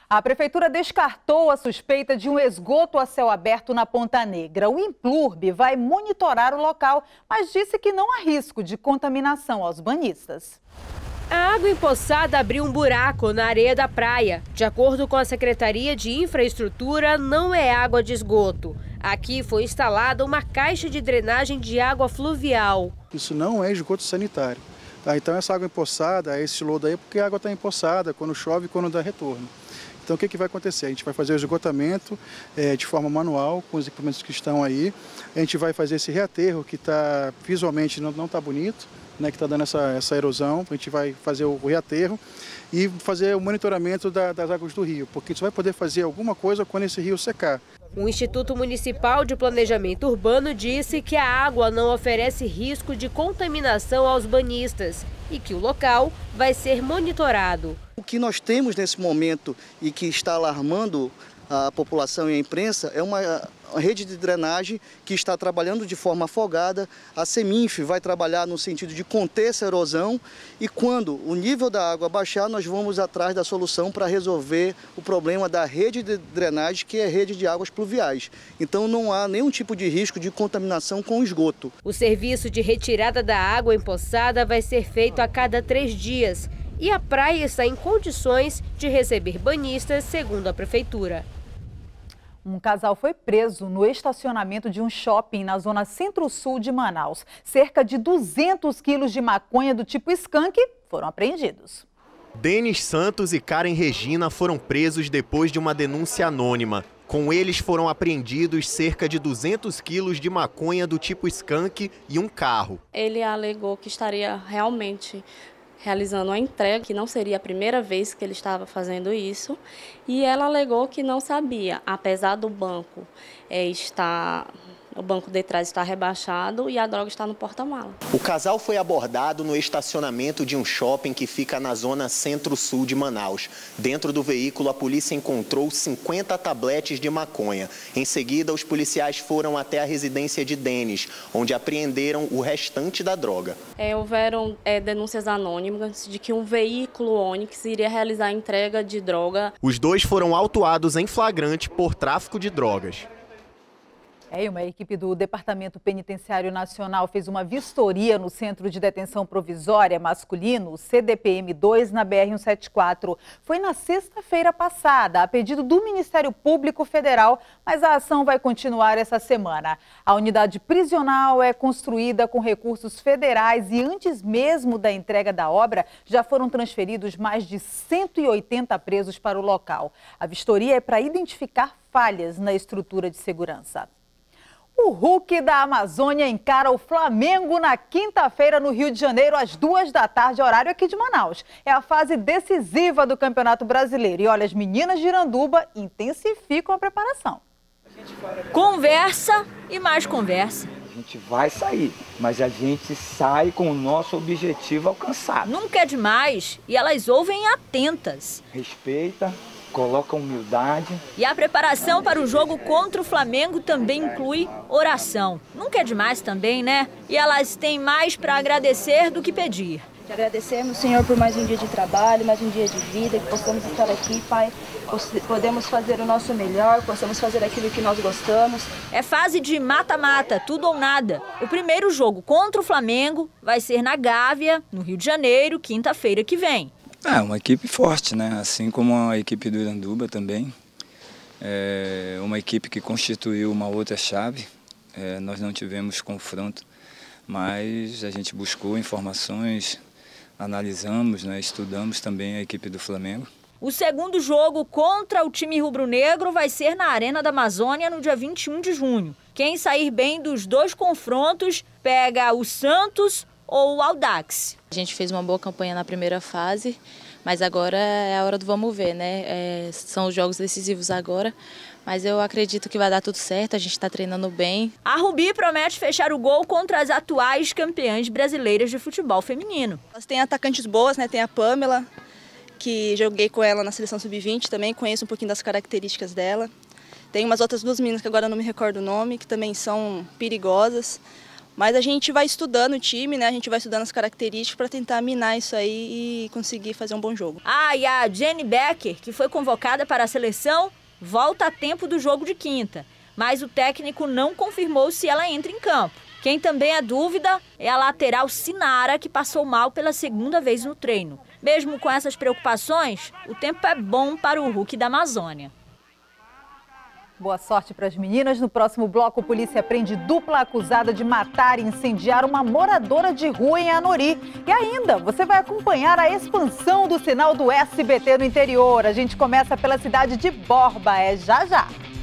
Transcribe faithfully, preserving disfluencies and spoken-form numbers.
A prefeitura descartou a suspeita de um esgoto a céu aberto na Ponta Negra. O Implurb vai monitorar o local, mas disse que não há risco de contaminação aos banhistas. A água empoçada abriu um buraco na areia da praia. De acordo com a Secretaria de Infraestrutura, não é água de esgoto. Aqui foi instalada uma caixa de drenagem de água fluvial. Isso não é esgoto sanitário. Tá? Então essa água empoçada, esse lodo aí é porque a água está empoçada quando chove e quando dá retorno. Então o que, que vai acontecer? A gente vai fazer o esgotamento é, de forma manual com os equipamentos que estão aí. A gente vai fazer esse reaterro que tá, visualmente não está bonito, né, que está dando essa, essa erosão. A gente vai fazer o reaterro e fazer o monitoramento da, das águas do rio, porque a gente vai poder fazer alguma coisa quando esse rio secar. O Instituto Municipal de Planejamento Urbano disse que a água não oferece risco de contaminação aos banhistas e que o local vai ser monitorado. O que nós temos nesse momento e que está alarmando a população e a imprensa é uma rede de drenagem que está trabalhando de forma afogada. A Seminf vai trabalhar no sentido de conter essa erosão e quando o nível da água baixar, nós vamos atrás da solução para resolver o problema da rede de drenagem, que é a rede de águas pluviais. Então não há nenhum tipo de risco de contaminação com esgoto. O serviço de retirada da água empoçada vai ser feito a cada três dias e a praia está em condições de receber banhistas, segundo a prefeitura. Um casal foi preso no estacionamento de um shopping na zona centro-sul de Manaus. Cerca de duzentos quilos de maconha do tipo skunk foram apreendidos. Denis Santos e Karen Regina foram presos depois de uma denúncia anônima. Com eles foram apreendidos cerca de duzentos quilos de maconha do tipo skunk e um carro. Ele alegou que estaria realmente realizando a entrega, que não seria a primeira vez que ele estava fazendo isso, e ela alegou que não sabia, apesar do banco é, estar, o banco de trás está rebaixado e a droga está no porta-mala. O casal foi abordado no estacionamento de um shopping que fica na zona centro-sul de Manaus. Dentro do veículo, a polícia encontrou cinquenta tabletes de maconha. Em seguida, os policiais foram até a residência de Denis, onde apreenderam o restante da droga. É, houveram é, denúncias anônimas de que um veículo Onix iria realizar a entrega de droga. Os dois foram autuados em flagrante por tráfico de drogas. É, uma equipe do Departamento Penitenciário Nacional fez uma vistoria no Centro de Detenção Provisória Masculino, o C D P M dois, na B R cento e setenta e quatro. Foi na sexta-feira passada, a pedido do Ministério Público Federal, mas a ação vai continuar essa semana. A unidade prisional é construída com recursos federais e antes mesmo da entrega da obra, já foram transferidos mais de cento e oitenta presos para o local. A vistoria é para identificar falhas na estrutura de segurança. O Hulk da Amazônia encara o Flamengo na quinta-feira no Rio de Janeiro, às duas da tarde, horário aqui de Manaus. É a fase decisiva do Campeonato Brasileiro. E olha, as meninas de Iranduba intensificam a preparação. Conversa e mais conversa. A gente vai sair, mas a gente sai com o nosso objetivo alcançado. Nunca é demais e elas ouvem atentas. Respeita. Coloca humildade. E a preparação para o jogo contra o Flamengo também inclui oração. Nunca é demais também, né? E elas têm mais para agradecer do que pedir. Te agradecemos, Senhor, por mais um dia de trabalho, mais um dia de vida, que possamos estar aqui, Pai. Podemos fazer o nosso melhor, possamos fazer aquilo que nós gostamos. É fase de mata-mata, tudo ou nada. O primeiro jogo contra o Flamengo vai ser na Gávea, no Rio de Janeiro, quinta-feira que vem. É uma equipe forte, né? Assim como a equipe do Iranduba também. É uma equipe que constituiu uma outra chave. É, nós não tivemos confronto, mas a gente buscou informações, analisamos, né? Estudamos também a equipe do Flamengo. O segundo jogo contra o time rubro-negro vai ser na Arena da Amazônia no dia vinte e um de junho. Quem sair bem dos dois confrontos pega o Santos ou o Audax. A gente fez uma boa campanha na primeira fase, mas agora é a hora do vamos ver, né? É, são os jogos decisivos agora, mas eu acredito que vai dar tudo certo, a gente está treinando bem. A Rubi promete fechar o gol contra as atuais campeãs brasileiras de futebol feminino. Elas têm atacantes boas, né? Tem a Pamela, que joguei com ela na seleção sub vinte também, conheço um pouquinho das características dela. Tem umas outras duas meninas que agora eu não me recordo o nome, que também são perigosas. Mas a gente vai estudando o time, né? A gente vai estudando as características para tentar minar isso aí e conseguir fazer um bom jogo. Ah, e a Jenny Becker, que foi convocada para a seleção, volta a tempo do jogo de quinta. Mas o técnico não confirmou se ela entra em campo. Quem também é dúvida é a lateral Sinara, que passou mal pela segunda vez no treino. Mesmo com essas preocupações, o tempo é bom para o Hulk da Amazônia. Boa sorte para as meninas. No próximo bloco, a polícia prende dupla acusada de matar e incendiar uma moradora de rua em Anori. E ainda, você vai acompanhar a expansão do sinal do S B T no interior. A gente começa pela cidade de Borba. É já já.